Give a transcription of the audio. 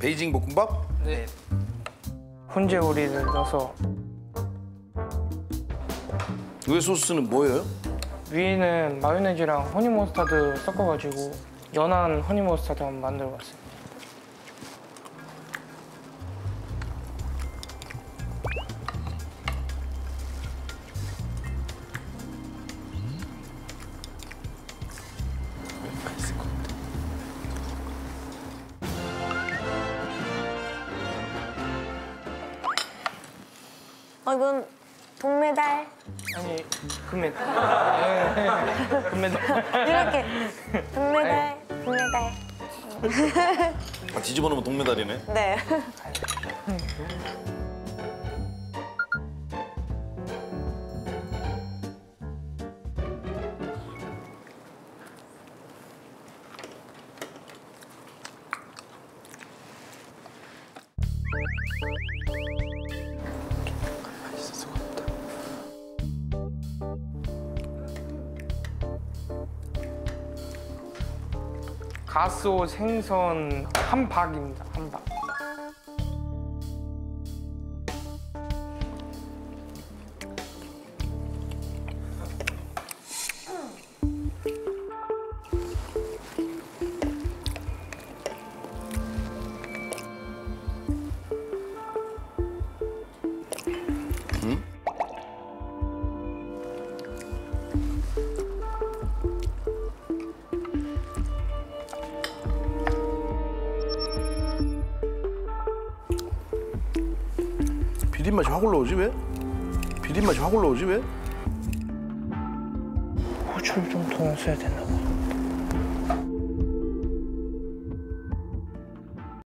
베이징 볶음밥? 네. 훈제 오리를 넣어서 그 소스는 뭐예요? 위에는 마요네즈랑 허니머스타드 섞어가지고 연한 허니머스타드 한번 만들어봤어요. 이건 동메달. 아니 금메달. 금메달. 이렇게 동메달, 금메달. 아, 뒤집어 놓으면 동메달이네. 네. 가스 생선 한 박입니다. 한 박. 비린 맛이 확 올라오지 왜? 비린 맛이 확 올라오지 왜? 고추를 좀 더 넣어야 되나 봐.